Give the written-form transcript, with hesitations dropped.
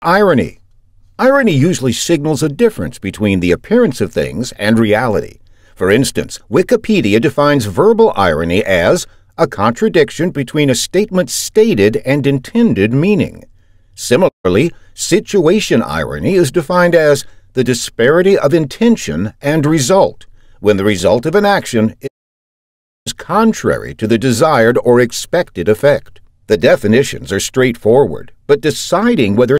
Irony. Irony usually signals a difference between the appearance of things and reality. For instance, Wikipedia defines verbal irony as a contradiction between a statement's stated and intended meaning. Similarly, situation irony is defined as the disparity of intention and result, when the result of an action is contrary to the desired or expected effect. The definitions are straightforward, but deciding whether